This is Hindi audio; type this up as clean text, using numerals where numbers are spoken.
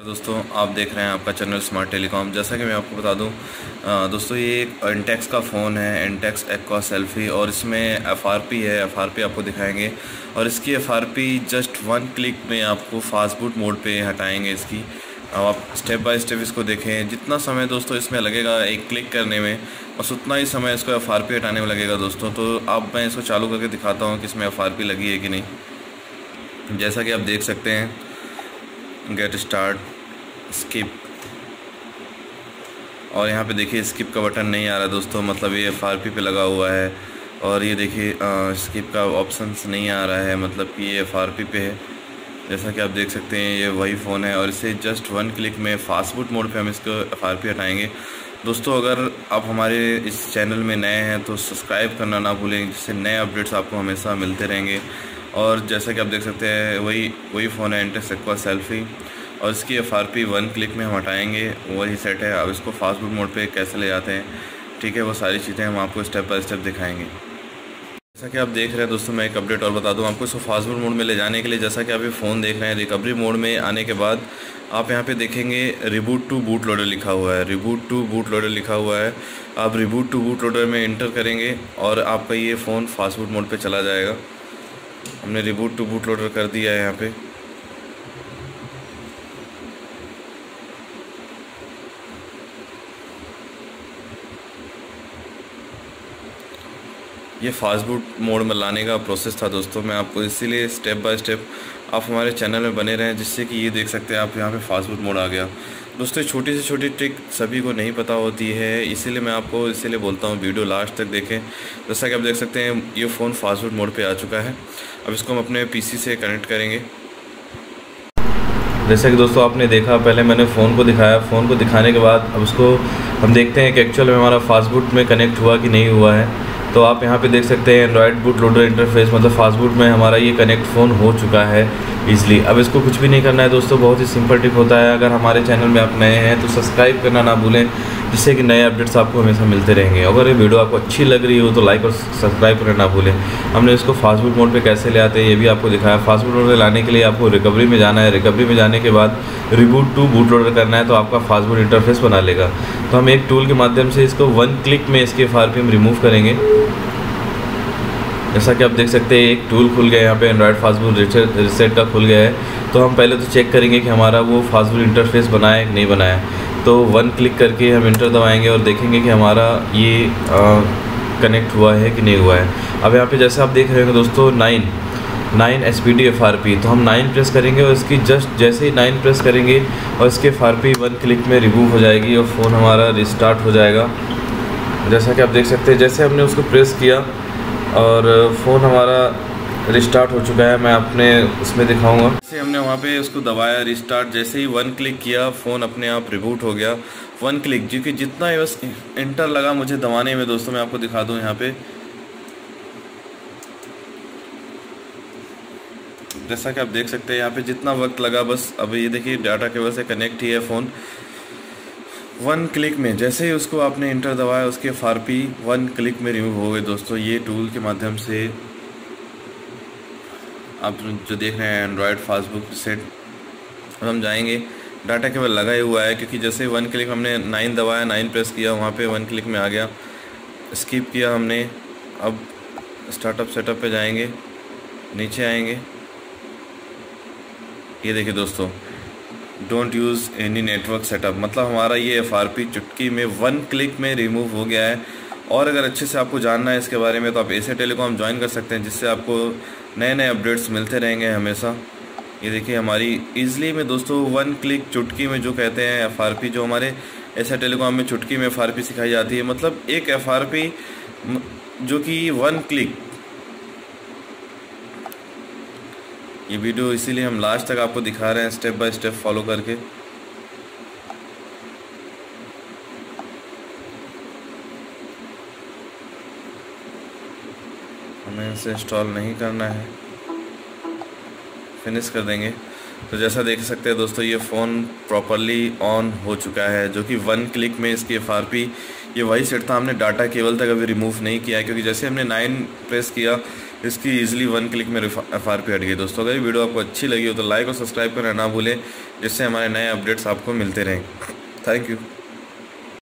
दोस्तों आप देख रहे हैं आपका चैनल स्मार्ट टेलीकॉम। जैसा कि मैं आपको बता दूं दोस्तों, ये एक इंटेक्स का फ़ोन है, इंटेक्स एक्वा सेल्फी, और इसमें एफआरपी है। एफआरपी आपको दिखाएंगे और इसकी एफआरपी जस्ट 1 क्लिक में आपको फास्ट बूट मोड पे हटाएंगे इसकी। अब आप स्टेप बाय स्टेप इसको देखें। जितना समय दोस्तों इसमें लगेगा एक क्लिक करने में, बस उतना ही समय इसको एफआरपी हटाने में लगेगा दोस्तों। तो अब मैं इसको चालू करके दिखाता हूँ कि इसमें एफआरपी लगी है कि नहीं। जैसा कि आप देख सकते हैं, गेट स्टार्ट, स्किप, और यहाँ पे देखिए स्किप का बटन नहीं आ रहा दोस्तों, मतलब ये एफआरपी पे लगा हुआ है। और ये देखिए स्किप का ऑप्शंस नहीं आ रहा है, मतलब कि ये एफआरपी पे है। जैसा कि आप देख सकते हैं ये वही फ़ोन है और इसे जस्ट 1 क्लिक में फास्ट बूट मोड पे हम इसको एफआरपी हटाएंगे दोस्तों। अगर आप हमारे इस चैनल में नए हैं तो सब्सक्राइब करना ना भूलें, जिससे नए अपडेट्स आपको हमेशा मिलते रहेंगे। और जैसा कि आप देख सकते हैं वही फ़ोन है, इंटेक्स एक्वा सेल्फी, और इसकी एफआरपी 1 क्लिक में हम हटाएंगे, वही सेट है। अब इसको फास्ट बूट मोड पे कैसे ले जाते हैं, ठीक है, वो सारी चीज़ें हम आपको स्टेप बाय स्टेप दिखाएंगे। जैसा कि आप देख रहे हैं दोस्तों, मैं एक अपडेट और बता दूं आपको। इसको फास्ट बूट मोड में ले जाने के लिए, जैसा कि आप ये फ़ोन देख रहे हैं, रिकवरी मोड में आने के बाद आप यहाँ पे देखेंगे रिबूट टू बूट लोडर लिखा हुआ है। रिबूट टू बूट लोडर लिखा हुआ है। आप रिबूट टू बूट लोडर में इंटर करेंगे और आपका ये फ़ोन फास्ट बूट मोड पर चला जाएगा। हमने रिबूट टू बूट लोडर कर दिया है यहाँ पर। ये फास्ट बूट मोड में लाने का प्रोसेस था दोस्तों। मैं आपको इसीलिए स्टेप बाय स्टेप आप हमारे चैनल में बने रहें, जिससे कि ये देख सकते हैं आप यहाँ पे फास्ट बूट मोड आ गया दोस्तों। छोटी से छोटी ट्रिक सभी को नहीं पता होती है, इसीलिए मैं आपको बोलता हूँ वीडियो लास्ट तक देखें। जैसा कि आप देख सकते हैं ये फ़ोन फास्ट बूट मोड पर आ चुका है। अब इसको हम अपने PC से कनेक्ट करेंगे। जैसा कि दोस्तों आपने देखा, पहले मैंने फ़ोन को दिखाया, फ़ोन को दिखाने के बाद अब उसको हम देखते हैं कि एक्चुअल में हमारा फास्ट बूट में कनेक्ट हुआ कि नहीं हुआ है। तो आप यहाँ पे देख सकते हैं एंड्रॉयड बूट लोडर इंटरफेस, मतलब फास्ट बूट में हमारा ये कनेक्ट फ़ोन हो चुका है ईज़िली। अब इसको कुछ भी नहीं करना है दोस्तों, बहुत ही सिंपल टिप होता है। अगर हमारे चैनल में आप नए हैं तो सब्सक्राइब करना ना भूलें, जिससे कि नए अपडेट्स आपको हमेशा मिलते रहेंगे। अगर ये वीडियो आपको अच्छी लग रही हो तो लाइक और सब्सक्राइब करना ना भूलें। हमने इसको फास्ट बूट मोड पे कैसे ले आते हैं ये भी आपको दिखाया। फास्ट बूट मोड में लाने के लिए आपको रिकवरी में जाना है। रिकवरी में जाने के बाद रिबूट टू बूट लोडर करना है, तो आपका फास्ट बूट इंटरफेस बना लेगा। तो हम एक टूल के माध्यम से इसको 1 क्लिक में इसके एफआरपी हम रिमूव करेंगे। जैसा कि आप देख सकते हैं एक टूल खुल गया यहाँ पे, एंड्रॉयड फास्ट बूट रीसेट का खुल गया है। तो हम पहले तो चेक करेंगे कि हमारा वो फास्ट बूट इंटरफेस बनाया है कि नहीं बनाया है। तो 1 क्लिक करके हम इंटर दबाएंगे और देखेंगे कि हमारा ये कनेक्ट हुआ है कि नहीं हुआ है। अब यहाँ पे जैसे आप देख रहे हैं दोस्तों 9 SPD एफआरपी, तो हम 9 प्रेस करेंगे और इसकी जस्ट जैसे ही 9 प्रेस करेंगे और इसके एफआरपी 1 क्लिक में रिमूव हो जाएगी और फ़ोन हमारा रिस्टार्ट हो जाएगा। जैसा कि आप देख सकते हैं, जैसे हमने उसको प्रेस किया और फ़ोन हमारा रिस्टार्ट हो चुका है। मैं अपने उसमें दिखाऊंगा। जैसे हमने वहाँ पे उसको दबाया रिस्टार्ट, जैसे ही 1 क्लिक किया फ़ोन अपने आप रिबूट हो गया। 1 क्लिक, क्योंकि जितना बस इंटर लगा मुझे दबाने में दोस्तों, मैं आपको दिखा दूँ यहाँ पे। जैसा कि आप देख सकते हैं यहाँ पे जितना वक्त लगा, बस अब ये देखिए डाटा केबल से कनेक्ट ही है फ़ोन। 1 क्लिक में जैसे ही उसको आपने इंटर दबाया, उसके एफआरपी 1 क्लिक में रिमूव हो गए दोस्तों। ये टूल के माध्यम से आप जो देख रहे हैं एंड्रॉयड फास्ट बूट सेट, हम जाएंगे, डाटा केबल लगा ही हुआ है, क्योंकि जैसे 1 क्लिक हमने 9 दबाया, 9 प्रेस किया, वहाँ पे 1 क्लिक में आ गया। स्किप किया हमने। अब स्टार्टअप सेटअप पे जाएंगे, नीचे आएंगे, ये देखिए दोस्तों, don't use any network setup, मतलब हमारा ये एफआरपी चुटकी में 1 क्लिक में रिमूव हो गया है। और अगर अच्छे से आपको जानना है इसके बारे में तो आप एशिया टेलीकॉम ज्वाइन कर सकते हैं, जिससे आपको नए नए अपडेट्स मिलते रहेंगे हमेशा। ये देखिए हमारी ईज़िली में दोस्तों 1 क्लिक चुटकी में जो कहते हैं एफआरपी, जो हमारे एशिया टेलीकॉम में चुटकी में एफआरपी सिखाई जाती है, मतलब एक एफआरपी जो कि 1 क्लिक। ये वीडियो इसीलिए हम लास्ट तक आपको दिखा रहे हैं, स्टेप बाय स्टेप फॉलो करके। हमें इसे इंस्टॉल नहीं करना है, फिनिश कर देंगे। तो जैसा देख सकते हैं दोस्तों, ये फ़ोन प्रॉपरली ऑन हो चुका है, जो कि 1 क्लिक में इसकी एफआरपी, ये वही सेट था, हमने डाटा केबल तक अभी रिमूव नहीं किया है, क्योंकि जैसे हमने 9 प्रेस किया इसकी ईजिली 1 क्लिक में FRP हट गई। दोस्तों अगर ये वीडियो आपको अच्छी लगी हो तो लाइक और सब्सक्राइब करना ना भूलें, जिससे हमारे नए अपडेट्स आपको मिलते रहें। Thank you.